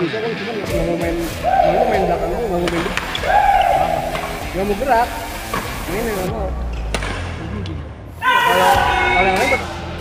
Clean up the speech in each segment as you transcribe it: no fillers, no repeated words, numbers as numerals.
bisa kan, cuma nggak mau main belakang itu, nggak mau main nggak mau gerak ini nggak mau. Kalau yang lain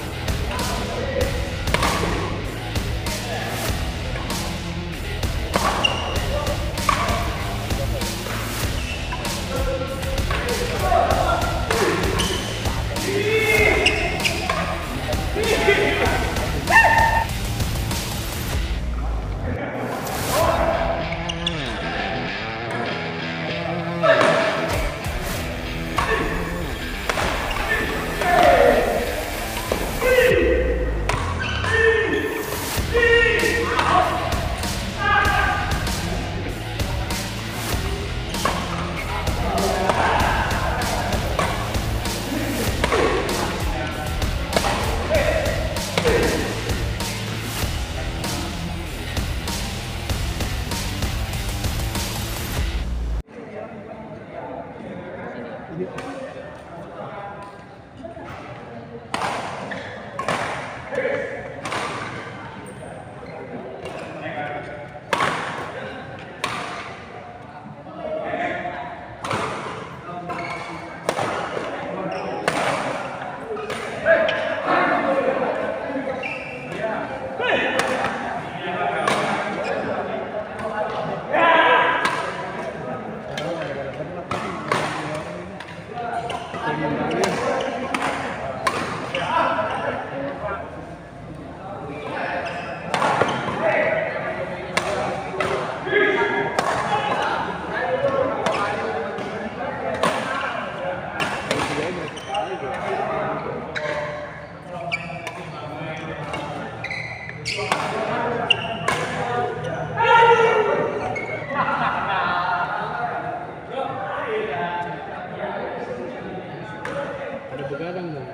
begadang dong.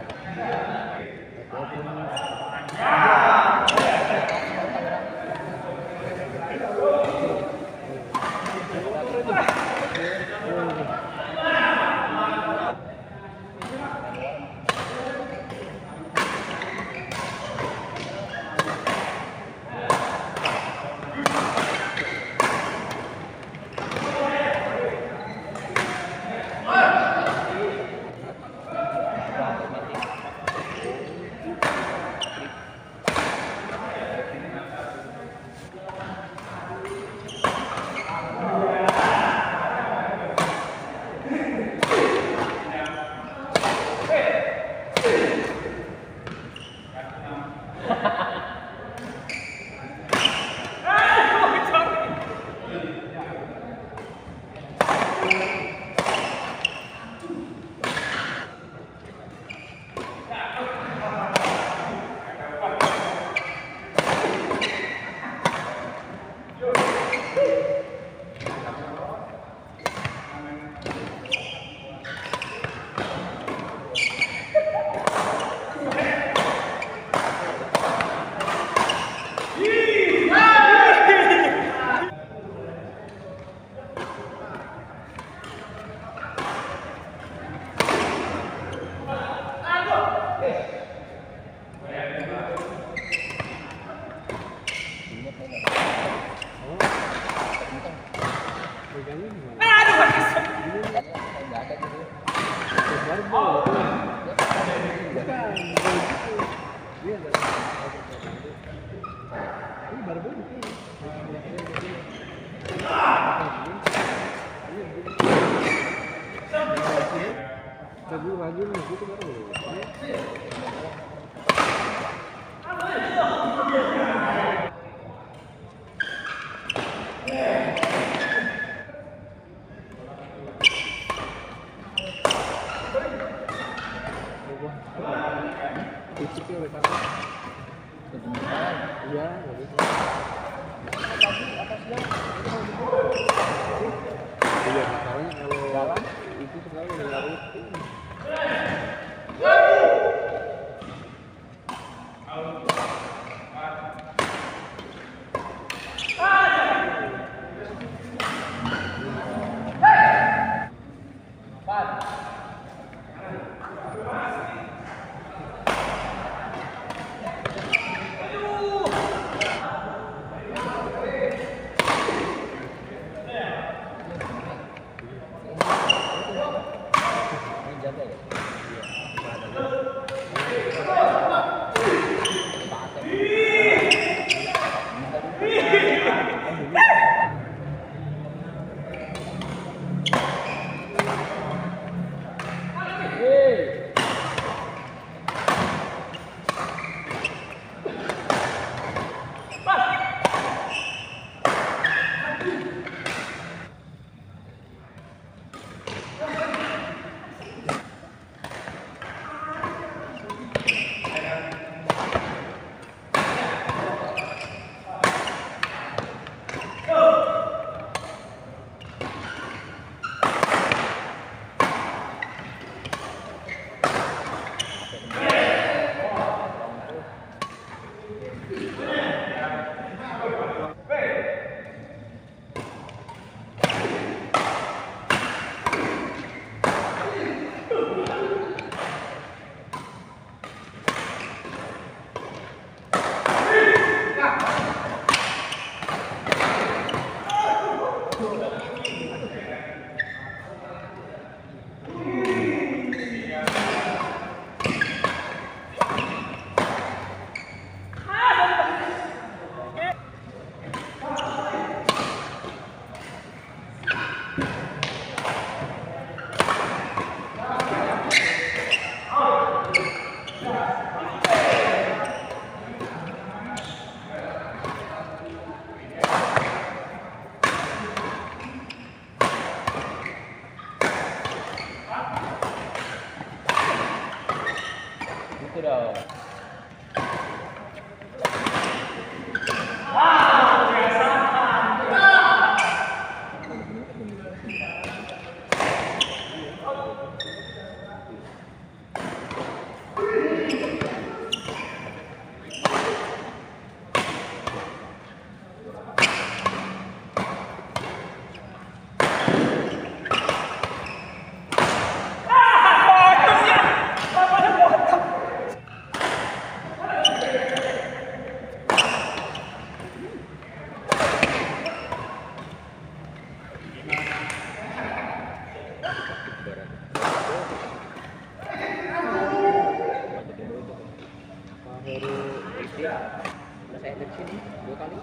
Iya, iya, masalahnya kalau itu sekarang udah nggak rutin. dong. Saya dari sini 2 kali.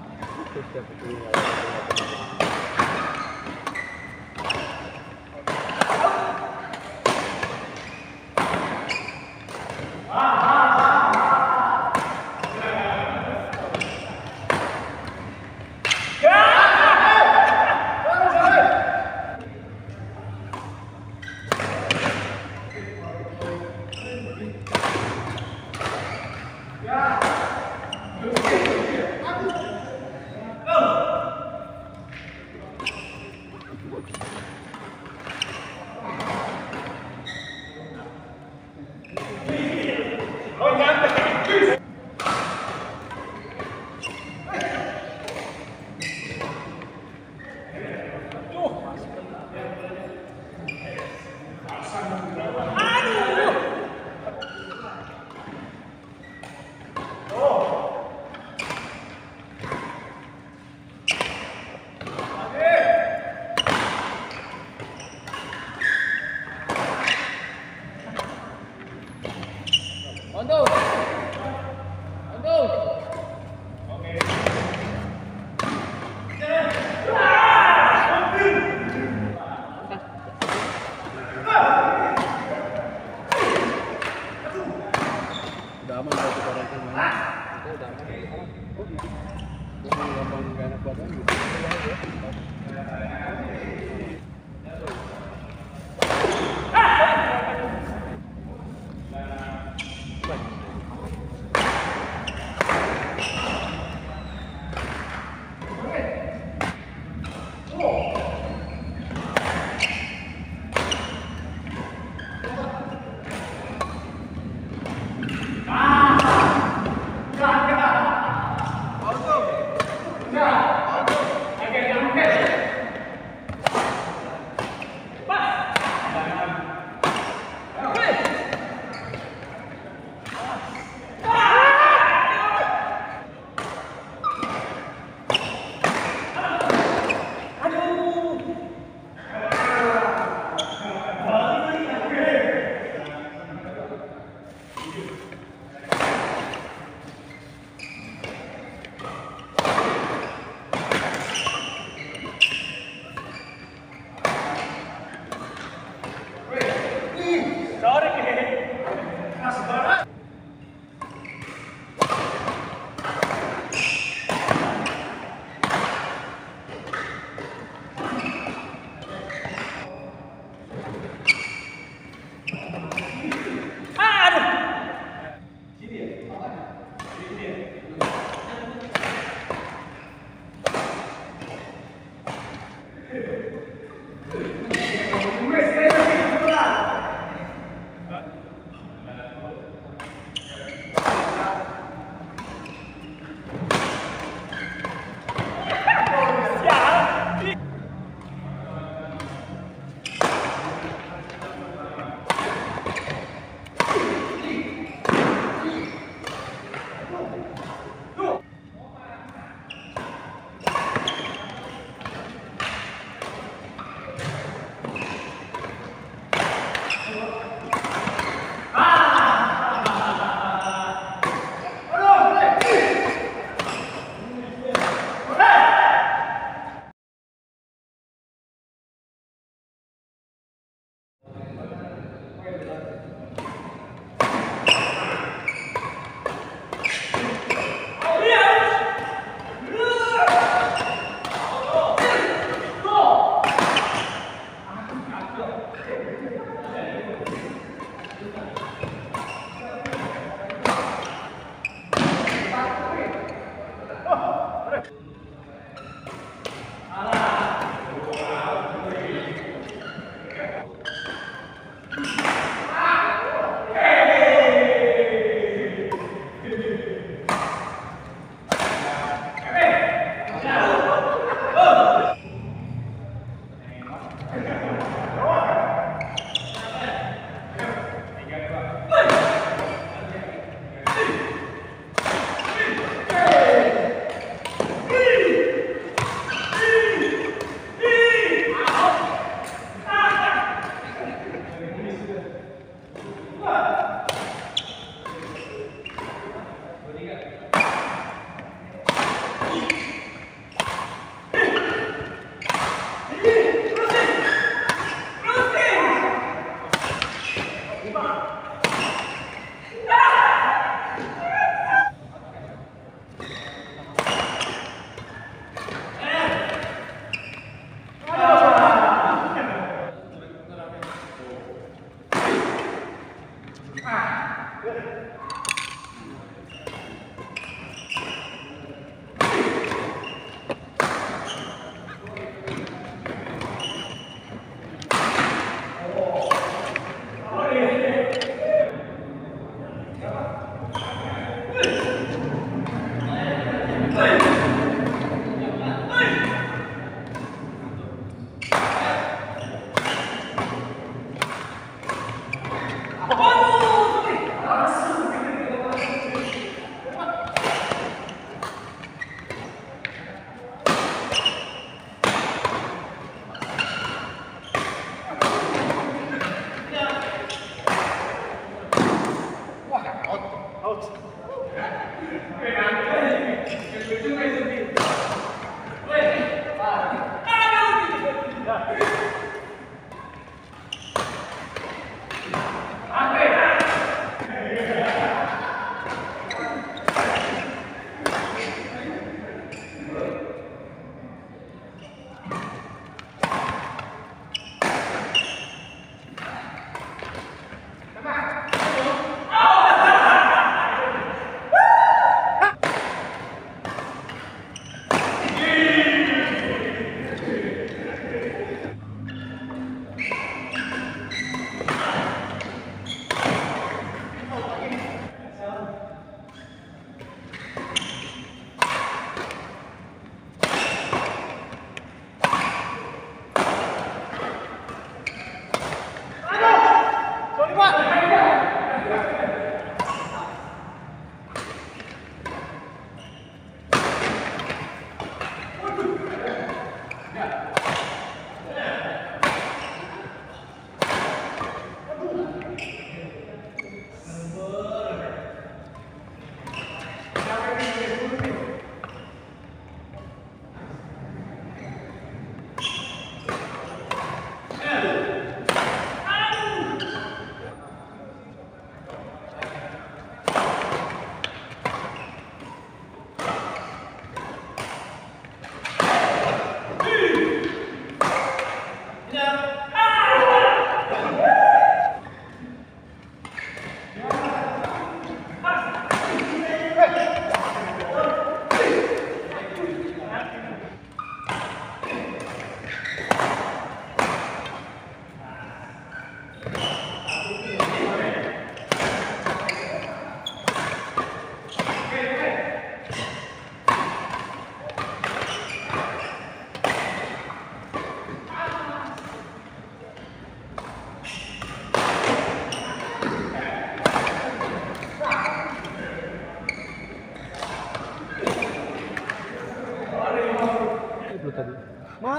Udah aman kalau kita ranking mana? Itu udah aman. Jangan gampang gak enak badan gitu.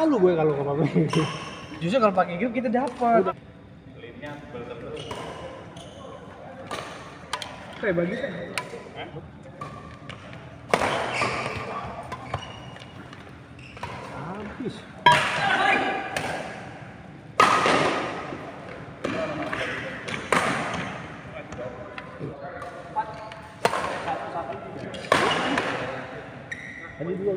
mulu gue kalau ke Papua. Justru kalau pakai grip kita dapat. Lipnya belum terus. Kayak bagi kan? Habis. Tadi dua.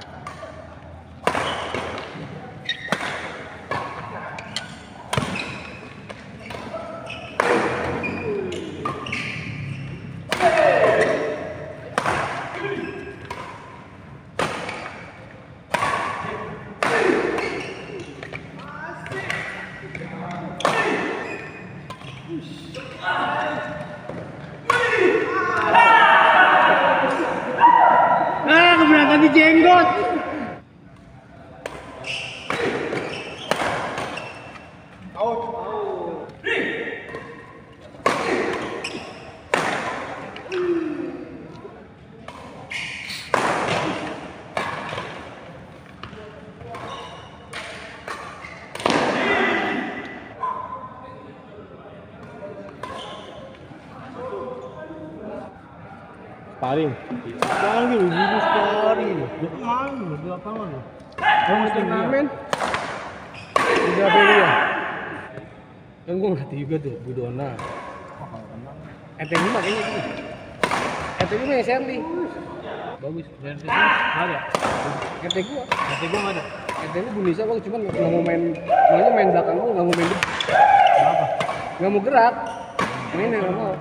Keberatan di jenggot. Paling. Paling gitu sparring. Dia kemana? Dia apaan lu? Kamu mesti ngamen. Udah beli ya? Kan gua ngerti juga tuh, Budona. ETG makanya itu. ETG mah Sherly. Bagus. Dan sini ada. ETG gua. ETG gua ada. ETG gua bisa gua cuma enggak mau main, makanya main belakang gua enggak mau main. Kenapa? Enggak mau gerak. Mainnya enggak mau.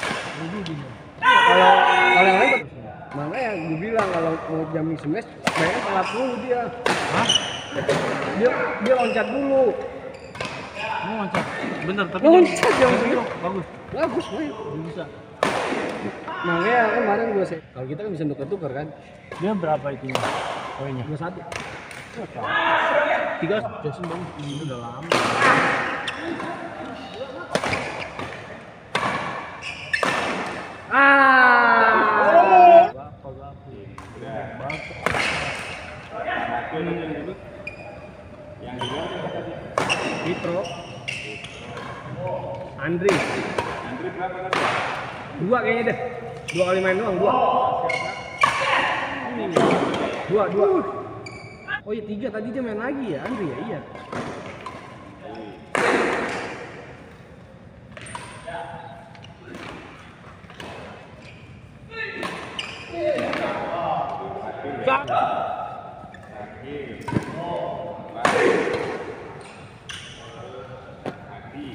Kalau yang lain makanya gue bilang kalau mau jam smash mainnya telat dulu dia. Hah? Dia loncat dulu. Mau loncat? Bener tapi loncat jam segitu bagus main bisa. Makanya kemarin gue sih kalau kita kan bisa tukar-tukar kan. Dia berapa itu poinnya? 21. 3 Jason bagus ini udah lama. Yang di luar tadi. Vitro. Andri berapa tadi? 2 kayaknya deh. 2 kali main doang, 2. 2. Oh iya 3 tadi dia main lagi ya, Andri ya? Iya.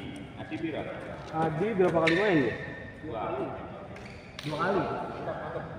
Adi berapa kali main ya? 2 kali.